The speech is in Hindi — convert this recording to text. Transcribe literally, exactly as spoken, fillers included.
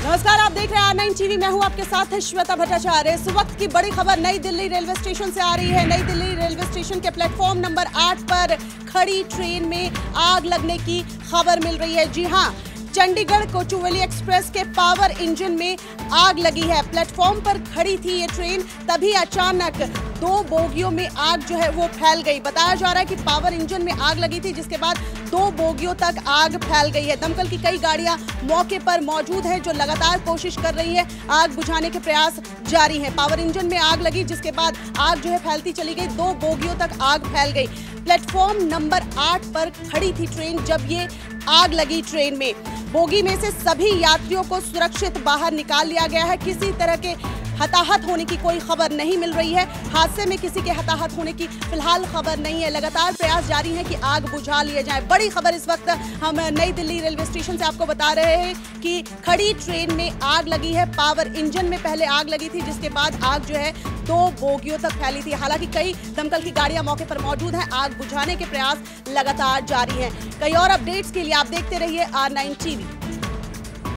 नमस्कार, आप देख रहे हैं आर नाइन टीवी। मैं हूं आपके साथ श्वेता भट्टाचार्य। इस वक्त की बड़ी खबर नई दिल्ली रेलवे स्टेशन से आ रही है। नई दिल्ली रेलवे स्टेशन के प्लेटफॉर्म नंबर आठ पर खड़ी ट्रेन में आग लगने की खबर मिल रही है। जी हां, चंडीगढ़ कोचुवेली एक्सप्रेस के पावर इंजन में आग लगी है। प्लेटफॉर्म पर खड़ी थी ये ट्रेन, तभी अचानक दो बोगियों में आग जो है वो फैल गई। बताया जा रहा है कि पावर इंजन में आग लगी थी, जिसके बाद दो बोगियों तक आग फैल गई है। दमकल की कई गाड़ियां मौके पर मौजूद है, जो लगातार कोशिश कर रही है, आग बुझाने के प्रयास जारी हैं। पावर इंजन में आग लगी, जिसके बाद आग जो है फैलती चली गई, दो बोगियों तक आग फैल गई। प्लेटफॉर्म नंबर आठ पर खड़ी थी ट्रेन जब ये आग लगी। ट्रेन में बोगी में से सभी यात्रियों को सुरक्षित बाहर निकाल लिया गया है। किसी तरह के हताहत होने की कोई खबर नहीं मिल रही है। हादसे में किसी के हताहत होने की फिलहाल खबर नहीं है। लगातार प्रयास जारी है कि आग बुझा लिए जाए। बड़ी खबर इस वक्त हम नई दिल्ली रेलवे स्टेशन से आपको बता रहे हैं कि खड़ी ट्रेन में आग लगी है। पावर इंजन में पहले आग लगी थी, जिसके बाद आग जो है दो बोगियों तक फैली थी। हालांकि कई दमकल की गाड़ियां मौके पर मौजूद हैं। आग बुझाने के प्रयास लगातार जारी हैं। कई और अपडेट्स के लिए आप देखते रहिए आर नाइन टीवी।